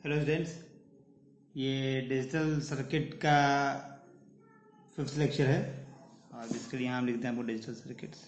Hello students, ये digital circuit का 5th lecture है और जिसके लिए यहाँ हम लिखते हैं आपको डिजिटल सर्किट्स।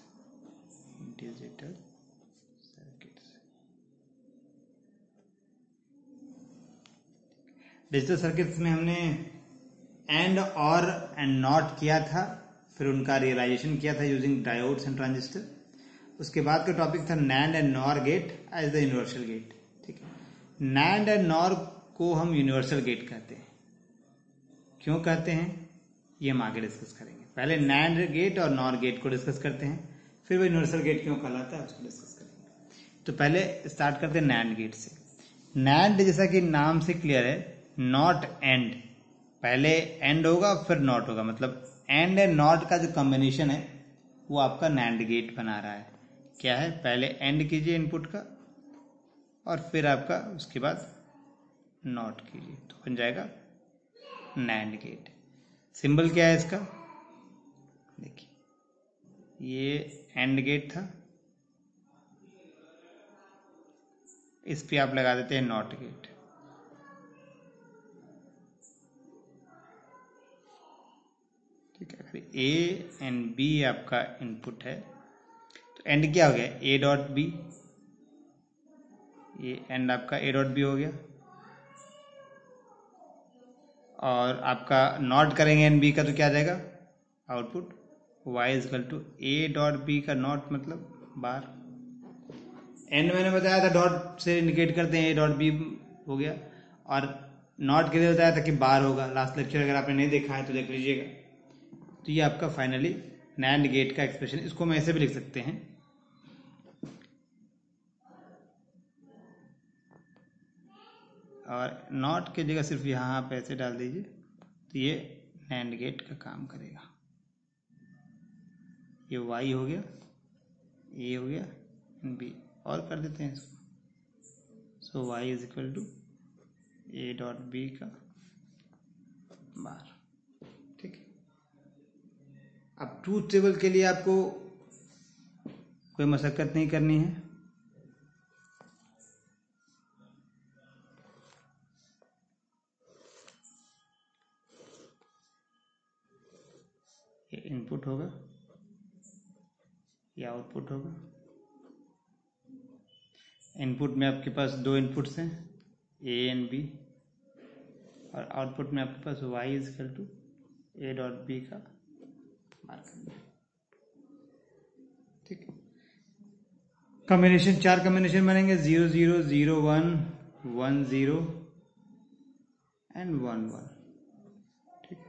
डिजिटल सर्किट्स में हमने एंड और एंड नॉट किया था, फिर उनका रियलाइजेशन किया था यूजिंग डायोड्स एंड ट्रांजिस्टर। उसके बाद का टॉपिक था NAND and NOR gate as the universal gate. ठीक है, नैंड एंड नॉर को हम यूनिवर्सल गेट कहते हैं। क्यों कहते हैं ये हम आगे डिस्कस करेंगे। पहले नैंड गेट और नॉर गेट को डिस्कस करते हैं, फिर वो यूनिवर्सल गेट क्यों कहलाता है उसको डिस्कस करेंगे। तो पहले स्टार्ट करते हैं नैंड गेट से। नैंड जैसा कि नाम से क्लियर है, नॉट एंड, पहले एंड होगा फिर नॉट होगा, मतलब एंड एंड नॉट का जो कॉम्बिनेशन है वो आपका नैंड गेट बना रहा है। क्या है, पहले एंड कीजिए इनपुट का और फिर आपका उसके बाद नॉट कीजिए तो बन जाएगा नैंड गेट। सिंबल क्या है इसका, देखिए ये एंड गेट था, इस पे आप लगा देते हैं नॉट गेट। ठीक है, अगर ए एंड बी आपका इनपुट है तो एंड क्या हो गया, ए डॉट बी, ये एंड आपका ए डॉट बी हो गया। और आपका नॉट करेंगे एन बी का तो क्या आ जाएगा output, y is equal to A dot B का नॉट मतलब बार। एंड मैंने बताया था डॉट से इंडिकेट करते हैं, ए डॉट बी हो गया, और नॉट के लिए बताया था कि बार होगा। लास्ट लेक्चर अगर आपने नहीं देखा है तो देख लीजिएगा। तो ये आपका फाइनली नैंड गेट का एक्सप्रेशन। इसको हम ऐसे भी लिख सकते हैं, और नॉट की जगह सिर्फ यहाँ आप ऐसे डाल दीजिए तो ये नैंड गेट का काम करेगा। ये y हो गया, a हो गया, b और कर देते हैं इसको। So y is equal to A dot B का बार। ठीक है, अब ट्रूथ टेबल के लिए आपको कोई मशक्कत नहीं करनी है। ये इनपुट होगा, ये आउटपुट होगा। इनपुट में आपके पास दो इनपुट्स हैं, ए एंड बी, और आउटपुट में आपके पास y is equal to A dot B का मार्क। ठीक है, कॉम्बिनेशन, 4 कॉम्बिनेशन बनेंगे, 0 0 0 1 1 0 एंड 1 1। ठीक,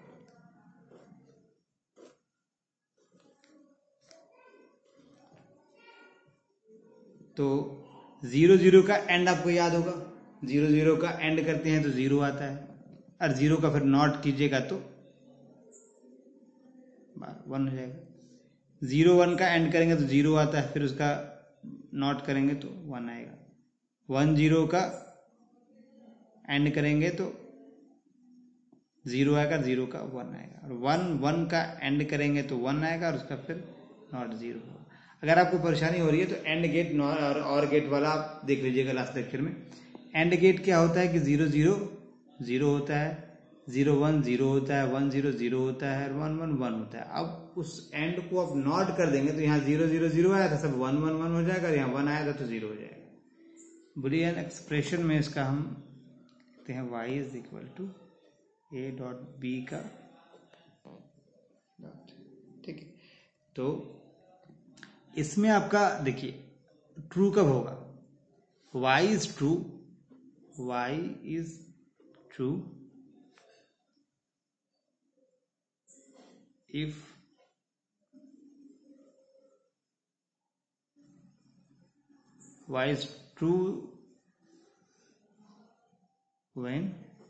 तो 0 0 का एंड आपको याद होगा, 0 0 का एंड करते हैं तो 0 आता है, और 0 का फिर नॉट कीजिएगा तो 1 हो जाएगा। 0 1 का एंड करेंगे तो 0 आता है, फिर उसका नॉट करेंगे तो 1 आएगा। 1 0 का एंड करेंगे तो 0 आएगा, 0 का 1 आएगा, और 1 1 का एंड करेंगे तो 1 आएगा, और उसका फिर नॉट 0 होगा। अगर आपको परेशानी हो रही है तो एंड गेट और गेट वाला आप देख लीजिएगा लास्ट लेक्चर में। एंड गेट क्या होता है कि 0 0 0 होता है, 0 1 0 होता है, 1 0 0 होता है, और 1 1 1 होता है। अब उस एंड को आप नॉट कर देंगे तो यहाँ 0 0 0 आया था, सब 1 1 1 हो जाएगा, और यहाँ 1 आया था तो 0 हो जाएगा। बुलियन एक्सप्रेशन में इसका हम कहते हैं y is equal to A dot B का डॉट। ठीक है, तो इसमें आपका देखिए ट्रू कब होगा, y is true, y is true if y is true when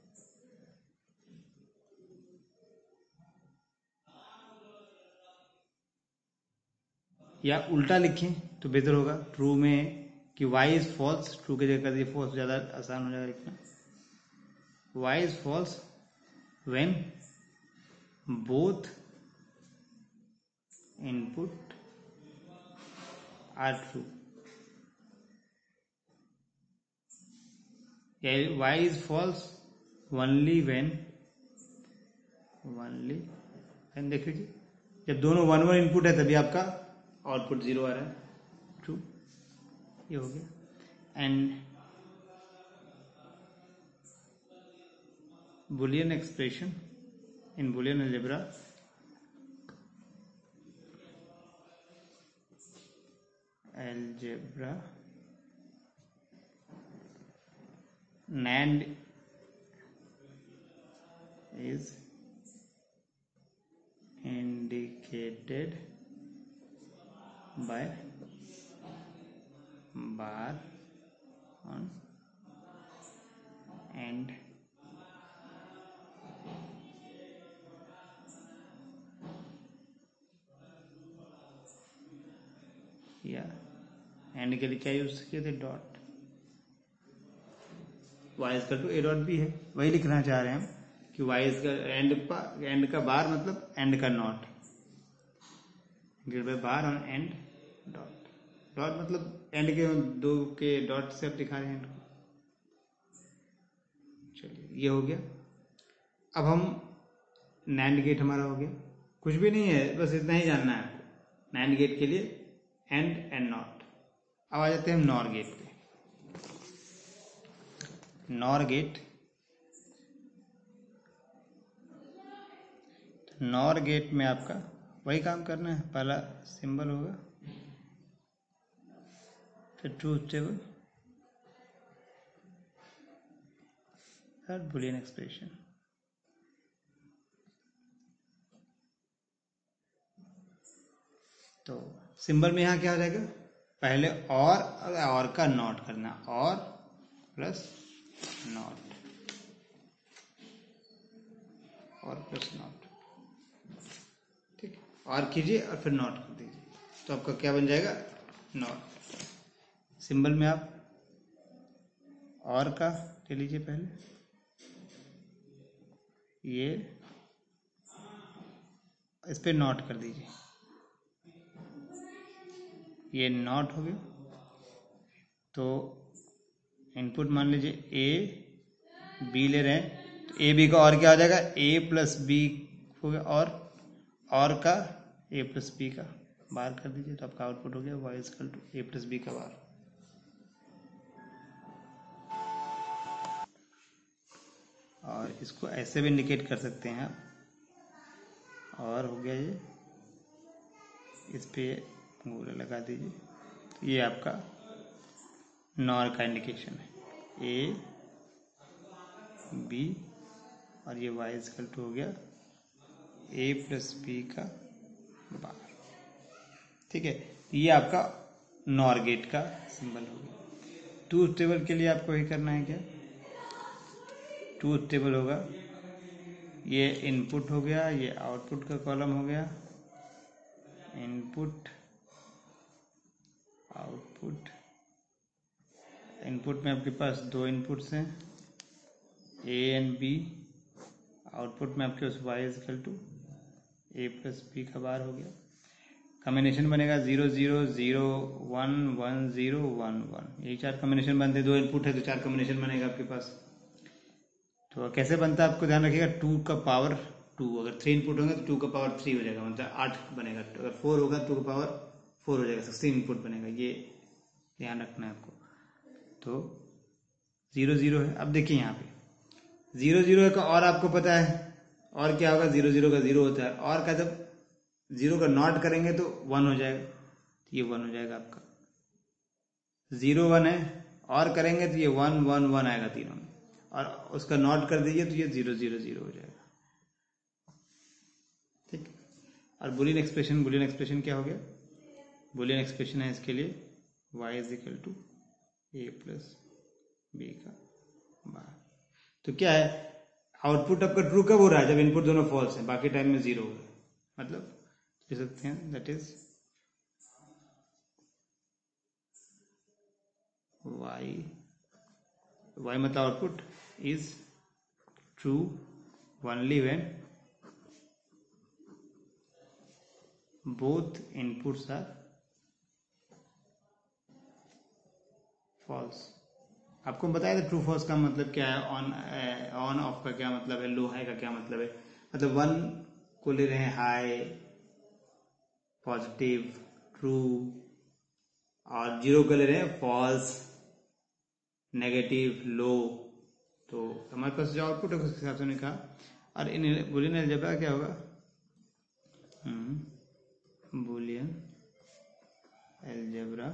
या उल्टा लिखें तो बेहतर होगा, ट्रू में कि y इज फॉल्स, ट्रू की जगह कर दिए फॉल्स, ज़्यादा आसान हो जाएगा लिखना। y is false when both input are true। y is false only when देख लीजिए, जब दोनों 1 1 इनपुट है तभी आपका आउटपुट 0 आ रहा है, ट्रू, ये हो गया। AND Boolean expression in Boolean algebra, NAND is indicated by bar on AND या एंड के लिए क्या यूज किए थे, dot, y is to A dot B है, वही लिखना चाह रहे हैं हम कि y इज एंड का बार मतलब एंड का NOT, by bar on AND dot, dot मतलब एंड के दो के डॉट से आप दिखा रहे हैं एंड को। चलिए ये हो गया। अब हम नैंड गेट हमारा हो गया, कुछ भी नहीं है, बस इतना ही जानना है आपको नैंड गेट के लिए, एंड नॉट। अब आ जाते हैं हम नॉर गेट पे। नॉर गेट में आपका वही काम करना है, पहला सिंबल होगा, फिर ट्रूथ टेबल, और बुलियन एक्सप्रेशन। तो सिंबल में यहां क्या हो जाएगा, पहले और का नॉट करना, और प्लस नॉट, और प्लस नॉट, ठीक है, और कीजिए और फिर नॉट कर दीजिए, तो आपका क्या बन जाएगा, नॉट। सिंबल में आप और का ले लीजिए, पहले ये इस पे नॉट कर दीजिए, ये नॉट हो गया। तो इनपुट मान लीजिए ए बी ले रहे हैं, तो ए बी का और क्या हो जाएगा, ए प्लस बी हो गया, और का ए प्लस बी का बार कर दीजिए, तो आपका आउटपुट हो गया y equal to A plus B का बार। और इसको ऐसे भी इंडिकेट कर सकते हैं आप, और हो गया ये, इस पे गोला लगा दीजिए, तो ये आपका नॉर का इंडिकेशन है, ए बी, और ये y इक्वल टू हो गया ए प्लस बी का बार, ठीक है। ये आपका नॉर गेट का सिंबल हो गया। ट्रूथ टेबल के लिए आपको ही करना है क्या, ट्रूथ टेबल होगा, ये इनपुट हो गया, ये आउटपुट का कॉलम हो गया, इनपुट आउटपुट, इनपुट में आपके पास दो इनपुट्स हैं, ए एंड बी, आउटपुट में आपके पास y equal to A plus B का बार हो गया। कॉम्बिनेशन बनेगा 0 0 0 1 1 0 1 1, यही चार कॉम्बिनेशन बनते हैं, दो इनपुट है तो चार कॉम्बिनेशन बनेगा आपके पास। तो कैसे बनता है आपको ध्यान रखिएगा, 2 का पावर 2, अगर 3 इनपुट होंगे तो 2 का पावर 3 हो जाएगा, मतलब 8 बनेगा, अगर 4 होगा 2 का पावर 4 हो जाएगा, 16 इनपुट बनेगा, ये ध्यान रखना है आपको। तो 0 0 है। अब देखिए यहाँ पे 0 0 का और आपको पता है, और क्या होगा, 0 0 का 0 होता है, और का जब 0 का नॉट करेंगे तो 1 हो जाएगा, तो ये 1 हो जाएगा आपका। 0 1 है, और करेंगे तो ये 1 1 1 आएगा तीनों में, और उसका नॉट कर दीजिए तो ये 0 0 0 हो जाएगा, ठीक। और बुलियन एक्सप्रेशन क्या हो गया, बुलियन एक्सप्रेशन है इसके लिए y is equal to A plus B का बार। तो क्या है, आउटपुट आपका ट्रू कब हो रहा है, जब इनपुट दोनों फॉल्स हैं, बाकी टाइम में 0 हो रहा है, मतलब लिख सकते हैं दैट इज y मतलब output is true only when both inputs are false, आपको बताया था ट्रू फॉल्स का मतलब क्या है, ऑन ऑफ का क्या मतलब है, लो हाई का क्या मतलब है। मतलब 1 को ले रहे हैं हाई, पॉजिटिव, ट्रू, और 0 को ले रहे हैं फॉल्स, नेगेटिव, लो। तो हमारे पास जो आउटपुट है उस हिसाब से उन्होंने कहा। और इन बुलियन अलजेब्रा क्या होगा, Boolean algebra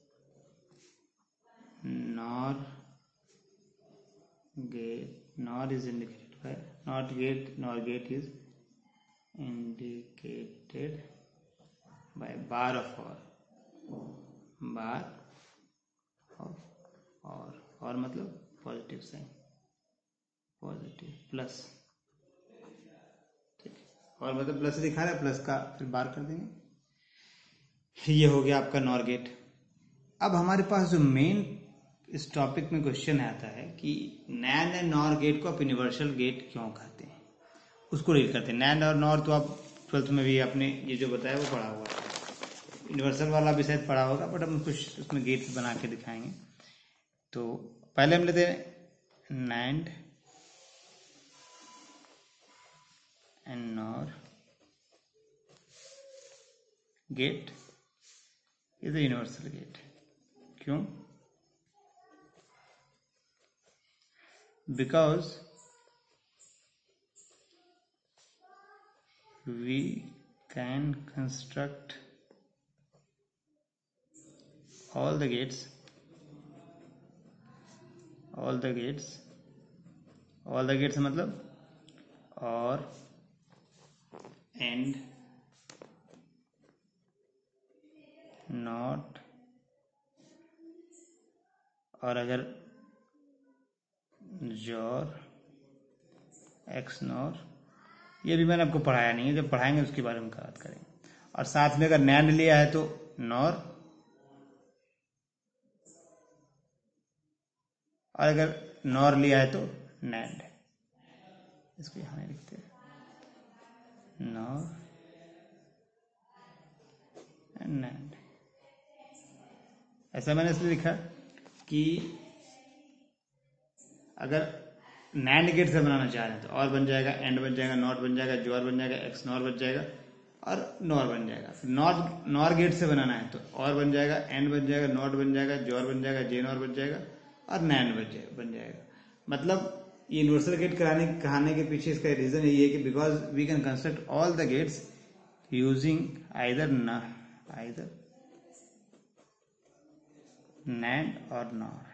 NOR is indicated by nor gate is indicated by bar of or मतलब पॉजिटिव साइन, पॉजिटिव प्लस, ठीक है, और मतलब प्लस दिखा रहा है, प्लस का फिर बार कर देंगे। ये हो गया आपका नॉर गेट। अब हमारे पास जो मेन इस टॉपिक में क्वेश्चन आता है कि नैंड एंड नॉर गेट को आप यूनिवर्सल गेट क्यों कहते हैं, उसको रीड करते हैं। नैंड और नॉर तो आप 12th में भी आपने ये जो बताया वो पढ़ा हुआ है, यूनिवर्सल वाला भी शायद पढ़ा होगा, बट हम कुछ उसमें गेट बना के दिखाएंगे। तो पहले हम लेते हैं NAND and NOR gate is a universal gate. क्यों? Because we can construct all the gates मतलब और and not, और अगर जोर एक्स नॉर, ये भी मैंने आपको पढ़ाया नहीं है, जब पढ़ाएंगे उसके बारे में बात करेंगे। और साथ में अगर नैंड लिया है तो नॉर, और अगर नॉर लिया है तो नैंड। इसको यहां लिखते हैं नॉर एंड नैंड। ऐसा मैंने इसलिए लिखा कि अगर नैंड गेट से बनाना चाह रहे हैं तो और बन जाएगा, एंड बन जाएगा, नॉट बन जाएगा, जोर बन जाएगा, एक्स नॉर बन जाएगा और नॉर बन जाएगा। फिर नॉर गेट से बनाना है तो और बन जाएगा, एंड बन जाएगा, नॉट बन जाएगा, जोर बन जाएगा, जे नॉर बन जाएगा और नैंड बन जाएगा। मतलब ये यूनिवर्सल गेट कहने के पीछे इसका रीजन यही है कि because we can construct all the gates using either NAND और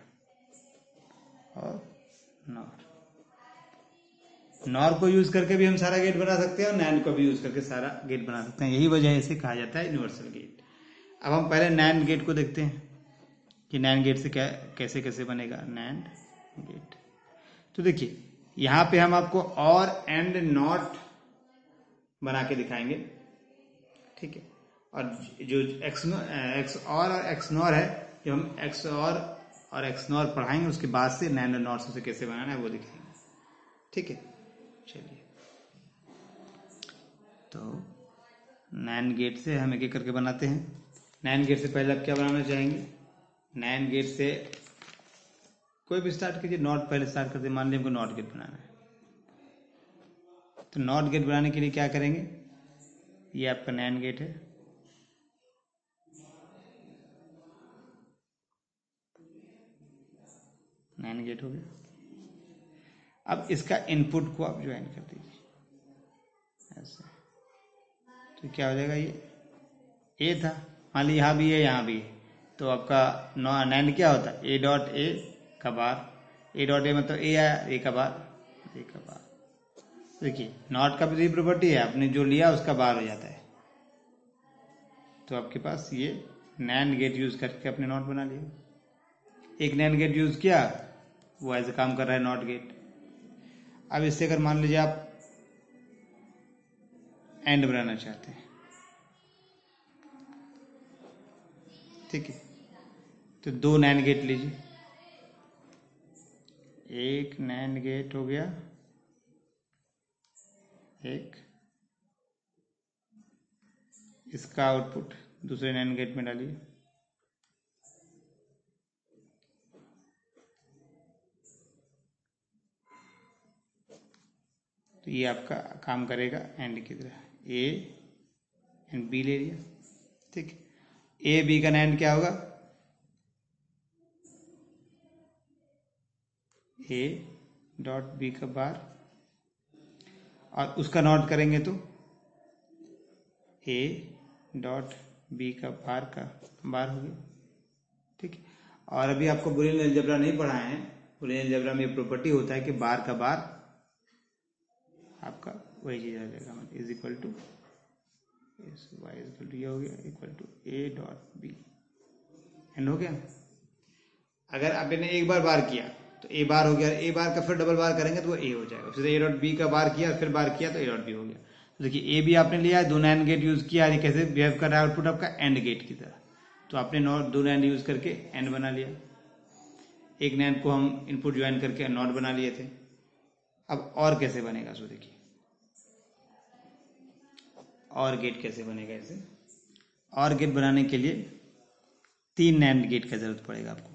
नॉर को यूज करके भी हम सारा गेट बना सकते हैं और नैंड को भी यूज करके सारा गेट बना सकते हैं। यही वजह है इसे कहा जाता है यूनिवर्सल गेट। अब हम पहले नैंड गेट को देखते हैं कि नैंड गेट से क्या कैसे कैसे बनेगा नैंड गेट। तो देखिए यहां पे हम आपको और एंड नॉट बना के दिखाएंगे, ठीक है। और जो एक्स और एक्स नॉर है, जो हम एक्स और एक्स नॉर पढ़ाएंगे उसके बाद से नैंड और नॉट से कैसे बनाना है वो दिखाएंगे, ठीक है। चलिए, तो नैंड गेट से हम एक एक करके बनाते हैं। नैंड गेट से पहले आप क्या बनाना चाहेंगे? नैंड गेट से कोई भी स्टार्ट कीजिए, नॉट पहले स्टार्ट करते हैं। मान लीजिए हमको नॉट गेट बनाना है, तो नॉट गेट बनाने के लिए क्या करेंगे? ये आपका नैंड गेट है, नैंड गेट हो गया। अब इसका इनपुट को आप ज्वाइन कर दीजिए ऐसे, तो क्या हो जाएगा? ये ए था, मान लीजिए यहाँ भी है यहाँ भी है, तो आपका नैंड क्या होता है? ए डॉट ए का बार, ए डॉट ए मतलब ए आया, ए का बार, ए का बार। देखिए नॉट का भी प्रॉपर्टी है, आपने जो लिया उसका बार हो जाता है। तो आपके पास ये नैंड गेट यूज करके अपने नॉट बना लिया। एक नैंड गेट यूज किया, वो ऐसे काम कर रहा है नॉट गेट। अब इससे अगर मान लीजिए आप एंड बनाना चाहते हैं, ठीक है, तो दो नैंड गेट लीजिए। एक नैंड गेट हो गया, एक इसका आउटपुट दूसरे नैंड गेट में डालिए, तो ये आपका काम करेगा एंड की तरह, ए एंड बी ले लिया, ठीक। ए बी का एंड क्या होगा, ए डॉट बी का बार, और उसका नॉट करेंगे तो ए डॉट बी का बार हो गया, ठीक। और अभी आपको बुलियन अलजेब्रा नहीं पढ़ाए हैं। बुलियन अलजेब्रा में ये प्रॉपर्टी होता है कि बार का बार आपका वही चीज आ जाएगा, मतलब is equal to Y is equal to ये हो गया equal to A dot B, AND हो गया। अगर आपने एक बार किया तो ए बार हो गया, ए बार का फिर डबल बार करेंगे तो वो ए हो जाएगा, फिर ए डॉट बी का बार किया फिर बार किया तो ए डॉट बी हो गया। तो देखिए ए बी आपने लिया है, दो नैंड गेट यूज किया, ये कैसे बिहेव कर रहा है आउटपुट आपका एंड गेट की तरह। तो आपने दो नैंड यूज करके एंड बना लिया, एक नैंड को हम इनपुट ज्वाइन करके नॉट बना लिए थे। अब और कैसे बनेगा, सो देखिए और गेट कैसे बनेगा। ऐसे और गेट बनाने के लिए तीन नैंड गेट का जरूरत पड़ेगा आपको।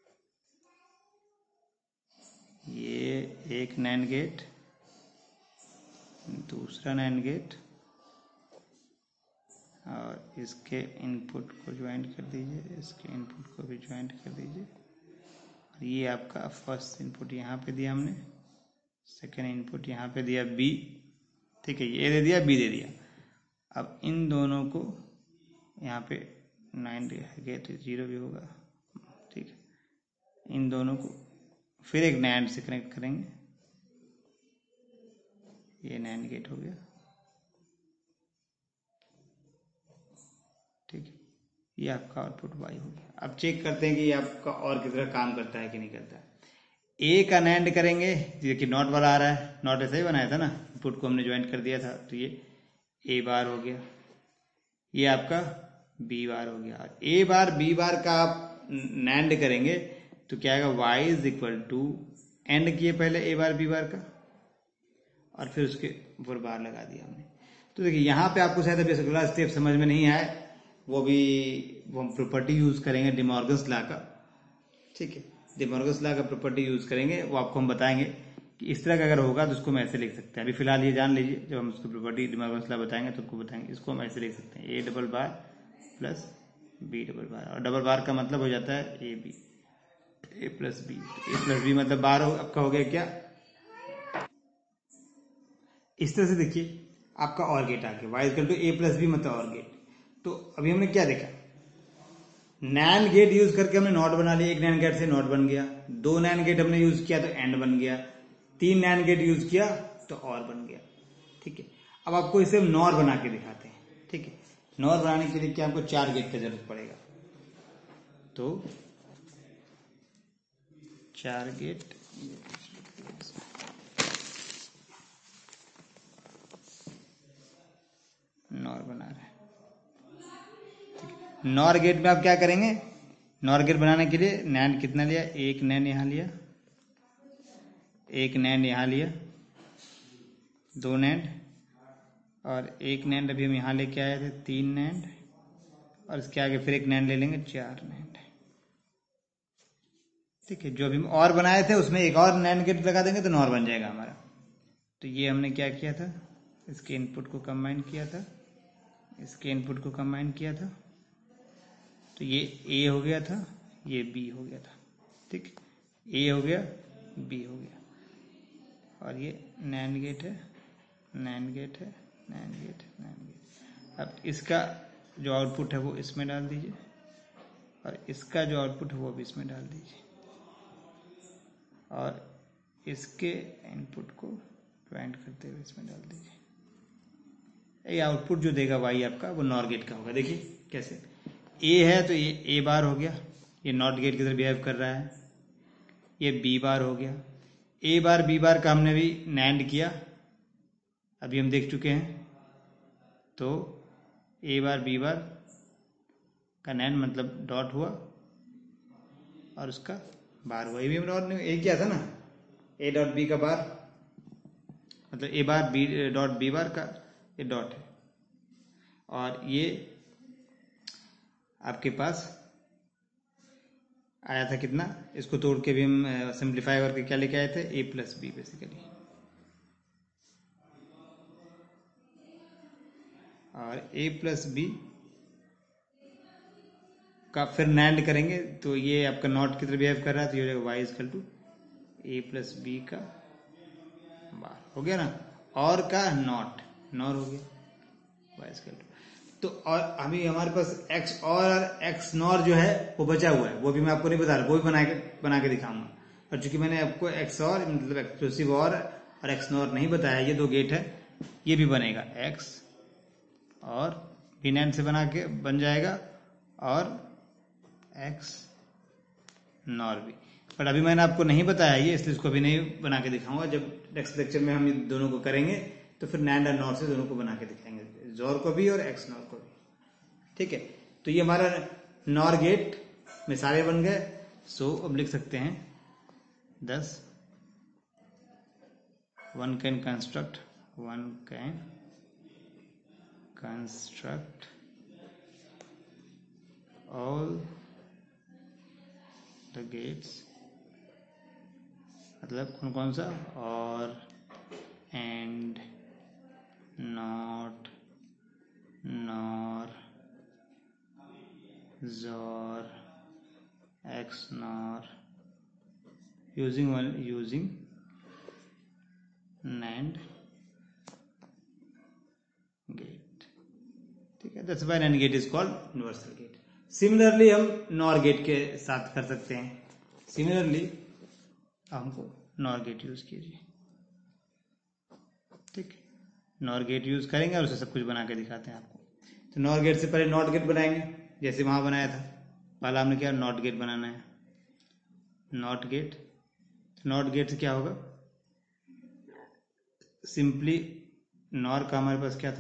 ये एक नैंड गेट, दूसरा नैंड गेट, और इसके इनपुट को ज्वाइंट कर दीजिए, इसके इनपुट को भी ज्वाइंट कर दीजिए। और ये आपका फर्स्ट इनपुट यहाँ पे दिया हमने, सेकेंड इनपुट यहाँ पे दिया बी, ठीक है, ये दे दिया बी दे दिया। अब इन दोनों को यहाँ पे नाइन गेट जीरो भी होगा, ठीक है। इन दोनों को फिर एक नैंड से कनेक्ट करेंगे, ये नैंड गेट हो गया, ठीक है। ये आपका आउटपुट वाई हो गया। अब चेक करते हैं कि ये आपका और किस तरह काम करता है कि नहीं करता है। ए का नैंड करेंगे, देखिए नॉट वाला आ रहा है, नॉट ऐसा ही बनाया था ना, इनपुट को हमने ज्वाइंट कर दिया था, तो ये ए बार हो गया, ये आपका बी बार हो गया। ए बार बी बार का आप नैंड करेंगे तो क्या आएगा, Y is equal to AND किए पहले ए बार बी बार का, और फिर उसके ऊपर बार लगा दिया हमने। तो देखिए यहाँ पे आपको शायद अभी अगला स्टेप समझ में नहीं आए, वो हम प्रॉपर्टी यूज करेंगे डिमॉर्गन्स लॉ का, ठीक है। डिमॉर्गन्स लॉ का प्रॉपर्टी यूज करेंगे, वो आपको हम बताएंगे कि इस तरह का अगर होगा तो उसको हम ऐसे लिख सकते हैं। अभी फिलहाल ये जान लीजिए, जब हम उसकी प्रॉपर्टी डिमॉर्गन्स लॉ बताएंगे तो आपको बताएंगे। इसको हम ऐसे लिख सकते हैं, A double bar plus B double bar, और डबल बार का मतलब हो जाता है A B, A plus B मतलब बार आपका हो गया क्या, इस तरह से। देखिए आपका और गेट आ गया, Y equal to A plus B मतलब और गेट। तो अभी हमने क्या देखा, नैंड गेट यूज करके हमने नॉट बना लिया, एक नैंड गेट से नॉट बन गया, दो नैंड गेट हमने यूज किया तो एंड बन गया, तीन नैंड गेट यूज किया तो और बन गया, ठीक है। अब आपको इसे हम नॉर बना के दिखाते हैं, ठीक है। नॉर बनाने के लिए क्या आपको चार गेट की जरूरत पड़ेगा, तो चार गेट नॉर बना रहे हैं, नॉर गेट में आप क्या करेंगे, नॉर गेट बनाने के लिए नैंड कितना लिया, एक नैंड यहां लिया, एक नैंड यहां लिया, दो नैंड, और एक नैंड अभी हम यहां लेके आए थे, तीन नैंड, और इसके आगे फिर एक नैंड ले लेंगे, चार नैंड, ठीक है। जो अभी हम और बनाए थे उसमें एक और नैंड गेट लगा देंगे तो नॉर बन जाएगा हमारा। तो ये हमने क्या किया था, इसके इनपुट को कंबाइन किया था, इसके इनपुट को कंबाइन किया था, तो ये ए हो गया था, ये बी हो गया था, ठीक। ए हो गया, बी हो गया, और ये नैंड गेट है, नैंड गेट है, नैंड गेट, नैंड गेट। अब इसका जो आउटपुट है वो इसमें डाल दीजिए, और इसका जो आउटपुट है वो भी इसमें डाल दीजिए, और इसके इनपुट को ज्वाइंट करते हुए इसमें डाल दीजिए। ये आउटपुट जो देगा वाई आपका वो नॉर गेट का होगा। देखिए कैसे, ए है तो ये ए बार हो गया, ये नॉट गेट की तरह बिहेव कर रहा है, ये बी बार हो गया, ए बार बी बार का हमने भी नैंड किया, अभी हम देख चुके हैं। तो ए बार बी बार का नैंड मतलब डॉट हुआ और उसका बार हुआ, ये भी हमने ए किया था ना, ए डॉट बी का बार मतलब A bar B dot B bar का ये डॉट है, और ये आपके पास आया था कितना, इसको तोड़ के भी हम सिंप्लीफाई करके क्या लेके आए थे, ए प्लस बी बेसिकली, और a प्लस बी का फिर नैंड करेंगे तो ये आपका नॉट की तरह बिहेव कर रहा है, तो ये हो जाएगा y is equal to a plus B का बार, हो गया ना। और का नॉट नॉर हो गया y इजकल टू, तो और अभी हमारे पास x और x नॉर जो है वो बचा हुआ है, वो भी मैं आपको नहीं बता रहा, वो भी बना के दिखाऊंगा। और चूंकि मैंने आपको x और मतलब एक्सक्लूसिव और x नॉर नहीं बताया, ये दो गेट है, ये भी बनेगा x और भी नैंड से बन जाएगा और x नॉर भी। पर अभी मैंने आपको नहीं बताया ये, इसलिए इसको अभी नहीं बना के दिखाऊंगा। जब नेक्स्ट लेक्चर में हम इन दोनों को करेंगे तो फिर नैंड और नॉर से दोनों को बना के दिखाएंगे, जोर को भी और एक्स नॉर को भी, ठीक है। तो ये हमारा नॉर गेट में सारे बन गए। सो अब लिख सकते हैं 10 one can construct all the gates, मतलब कौन कौन सा, OR AND NOT NOR XOR XNOR using NAND gate, ठीक है। That's why NAND gate is called universal gate. Similarly हम नॉर गेट के साथ कर सकते हैं। सिमिलरली हमको नॉर गेट यूज कीजिए, ठीक है। नॉर गेट यूज करेंगे और उसे सब कुछ बना के दिखाते हैं आपको। तो नॉर गेट से पहले नॉट गेट बनाएंगे, जैसे वहां बनाया था। पहला हमने क्या नॉट गेट बनाना है, नॉट गेट। तो नॉट गेट से क्या होगा, सिंपली नॉर का हमारे पास क्या था,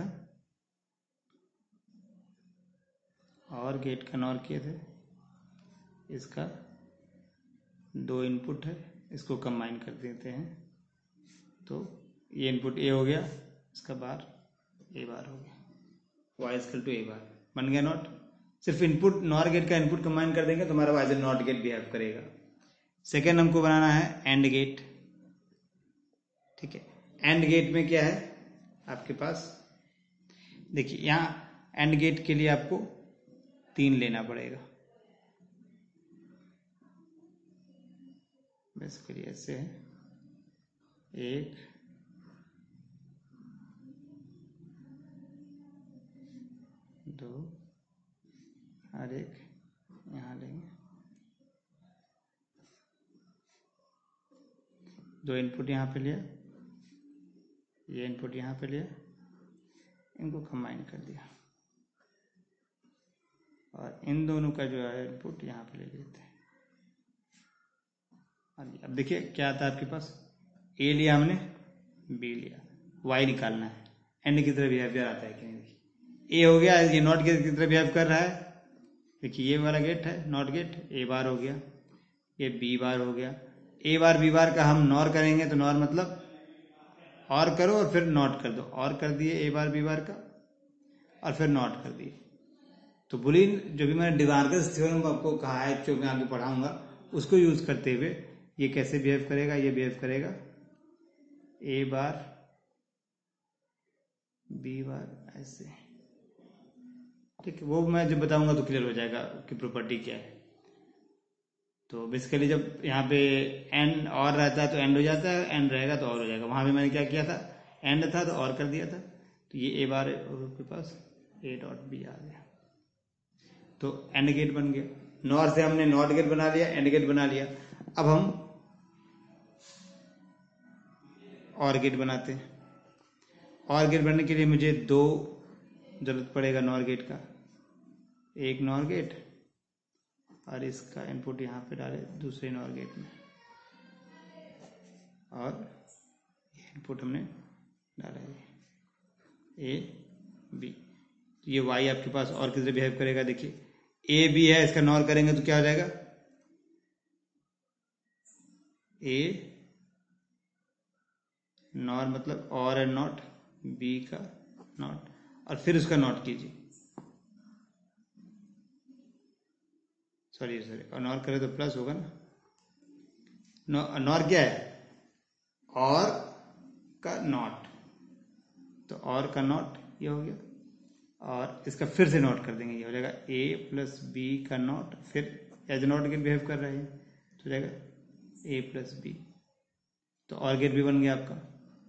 और गेट का नॉर किए थे, इसका दो इनपुट है, इसको कंबाइन कर देते हैं, तो ये इनपुट ए हो गया, इसका बार ए बार हो गया, Y equal to A bar बन गया नॉट। सिर्फ इनपुट नॉर गेट का इनपुट कंबाइन कर देंगे तो हमारा वाई नॉट गेट बिहेव करेगा। सेकेंड हमको बनाना है एंड गेट, ठीक है। एंड गेट में क्या है आपके पास, देखिए यहाँ एंड गेट के लिए आपको 3 लेना पड़ेगा, बेसिकली ऐसे है, 1 2 और 1 यहाँ लेंगे, 2 इनपुट यहाँ पे लिया, ये इनपुट यहाँ पे लिया, इनको कंबाइन कर दिया, और इन दोनों का जो है इनपुट यहाँ पे ले लेते हैं। अब देखिए क्या आता है आपके पास, ए लिया हमने, बी लिया, वाई निकालना है, एंड की तरह बिहेवियर आता है कि नहीं। देखिए ए हो गया, ये नॉट गेट की तरह बिहेव कर रहा है, देखिए ये वाला गेट है नॉट गेट, ए बार हो गया, ये बी बार हो गया। ए बार बी बार का हम नॉर करेंगे, तो नॉर मतलब और करो और फिर नॉट कर दो, और कर दिए ए बार बी बार का और फिर नॉट कर दिए। तो बुलियन जो भी मैंने डिमार्कस थ्योरम आपको कहा है, जो मैं आगे पढ़ाऊंगा, उसको यूज करते हुए ये कैसे बिहेव करेगा, ये बिहेव करेगा ए बार बी बार ऐसे, ठीक है। वो मैं जब बताऊंगा तो क्लियर हो जाएगा कि प्रॉपर्टी क्या है। तो बेसिकली जब यहाँ पे एंड और रहता है तो एंड हो जाता है, एंड रहेगा तो और हो जाएगा। वहां भी मैंने क्या किया था, एंड था तो और कर दिया था, तो ये ए बार के पास ए डॉट बी आ गया, तो एंड गेट बन गया। नॉर से हमने नॉट गेट बना लिया, एंड गेट बना लिया। अब हम और गेट बनाते हैं। और गेट बनने के लिए मुझे 2 जरूरत पड़ेगा नॉर गेट का, एक नॉर गेट और इसका इनपुट यहाँ पे डाले दूसरे नॉर गेट में, और इनपुट हमने डाला है ए बी। ये वाई आपके पास और किस तरह बिहेव करेगा, देखिए ए बी है, इसका नॉर करेंगे तो क्या हो जाएगा, ए नॉर मतलब और एंड नॉट, बी का नॉट, और फिर उसका नॉट कीजिए, सॉरी और नॉर करें तो प्लस होगा ना। नॉर क्या है, और का नॉट, तो और का नॉट ये हो गया, और इसका फिर से नोट कर देंगे, ये हो जाएगा a प्लस बी का नॉट, फिर एज नॉट गेट बिहेव कर रहा है तो हो जाएगा a प्लस बी, तो और गेट भी बन गया आपका।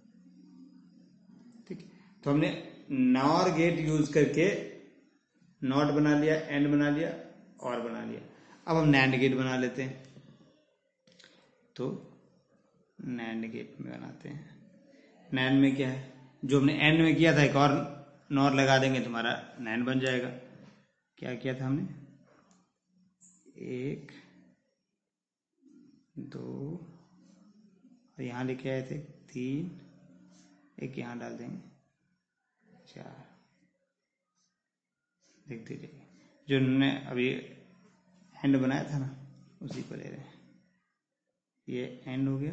ठीक है, तो हमने नॉर गेट यूज करके नॉट बना लिया, एंड बना लिया, और बना लिया। अब हम नैंड गेट बना लेते हैं, तो नैंड गेट में बनाते हैं। नैंड में क्या है, जो हमने एंड में किया था एक और नॉर लगा देंगे तो हमारा नैंड बन जाएगा। क्या किया था हमने, 1 2 और यहाँ लिखे आए थे 3, एक यहाँ डाल देंगे 4, देखते जाइए जो हमने अभी एंड बनाया था ना उसी को ले रहे हैं। ये एंड हो गया,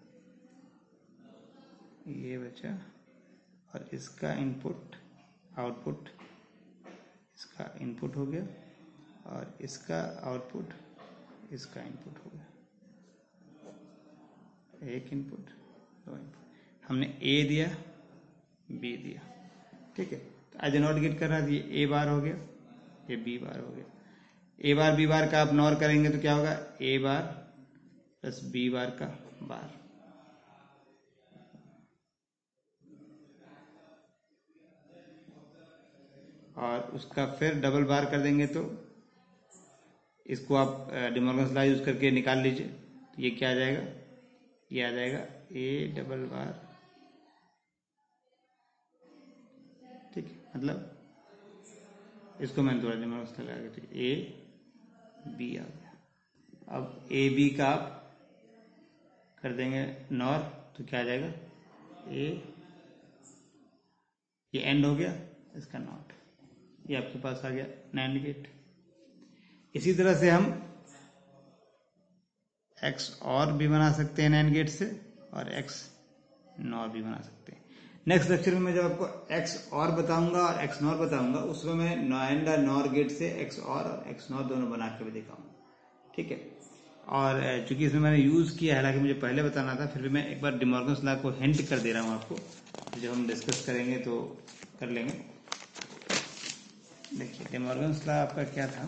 ये बचा, और इसका इनपुट आउटपुट, इसका इनपुट हो गया, और इसका आउटपुट इसका इनपुट हो गया। एक इनपुट, दो इनपुट, हमने ए दिया, बी दिया। ठीक है, तो एज नॉट गेट कर रहा था, ये ए बार हो गया, ये बी बार हो गया। ए बार बी बार का आप नॉर करेंगे तो क्या होगा, ए बार प्लस बी बार का बार। और उसका फिर डबल बार कर देंगे तो इसको आप डिमॉर्गन्स लॉ यूज करके निकाल लीजिए, तो ये क्या आ जाएगा, ये आ जाएगा ए डबल बार। ठीक है, मतलब इसको मैंने थोड़ा डिमॉर्गन्स लगा के, तो ए बी आ गया। अब ए बी का आप कर देंगे नॉर, तो क्या आ जाएगा, ए, ये एंड हो गया, इसका नॉट, ये आपके पास आ गया नैंड गेट। इसी तरह से हम एक्स और भी बना सकते हैं नैंड गेट से, और एक्स नॉर भी बना सकते हैं। नेक्स्ट लेक्चर में मैं जब आपको एक्स और बताऊंगा और एक्स नॉर बताऊंगा, उसमें मैं नैंड और नॉर गेट से एक्स और एक्स नॉर दोनों बना के भी दिखाऊंगा। ठीक है, और चूंकि इसमें मैंने यूज किया है, हालांकि मुझे पहले बताना था, फिर भी मैं एक बार डिमॉर्गन्स लॉ को हिंट कर दे रहा हूं आपको, जब हम डिस्कस करेंगे तो कर लेंगे। देखिए डिमॉर्गन्स लॉ आपका क्या था,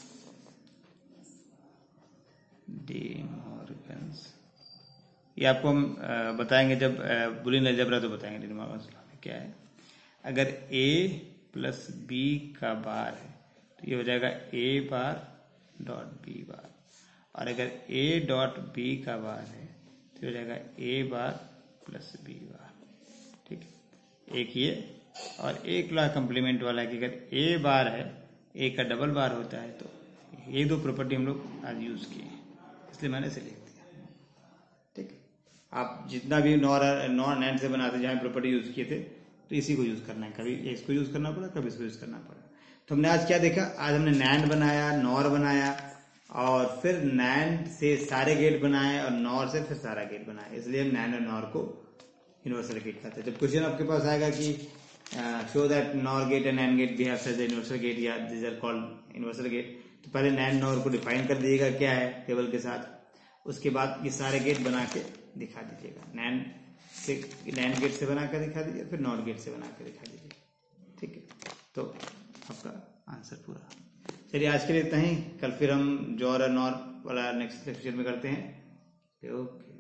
डिमॉर्गन्स, ये आपको हम बताएंगे जब बुलियन अलजेब्रा तो बताएंगे। डिमॉर्गन्स लॉ में क्या है, अगर a प्लस बी का बार है तो ये हो जाएगा a bar dot B bar, और अगर a डॉट b का बार है तो हो जाएगा a bar plus b bar. ठीक है, एक ये, और एक लॉ कम्प्लीमेंट वाला है कि अगर a बार है, a का डबल बार होता है, तो ये दो प्रॉपर्टी हम लोग आज यूज किए, इसलिए मैंने इसे लिख दिया। ठीक है, आप जितना भी नॉर नैंड से बनाते जहाँ प्रॉपर्टी यूज किए थे, तो इसी को यूज करना है, कभी इसको यूज करना पड़ा, कभी इसको यूज करना पड़ा। तो हमने आज क्या देखा, आज हमने नैंड बनाया, नॉर बनाया, और फिर नैंड से सारे गेट बनाए, और नॉर से फिर सारा गेट बनाया, इसलिए हम नैंड और नॉर को यूनिवर्सल गेट कहते हैं। जब क्वेश्चन आपके पास आएगा कि show that NOR gate and NAND gate behave as universal gate, या this are called universal gate, तो पहले नैंड नॉर को डिफाइन कर दीजिएगा क्या है टेबल के साथ, उसके बाद ये सारे गेट बना के दिखा दीजिएगा। नैंड गेट से बना कर दिखा दीजिए, फिर नॉर गेट से बना कर दिखा दीजिए। ठीक है, तो आपका आंसर पूरा। चलिए आज के लिए इतना ही, कल फिर हम जॉर और नॉर वाला नेक्स्ट लेक्चर में करते हैं। ओके।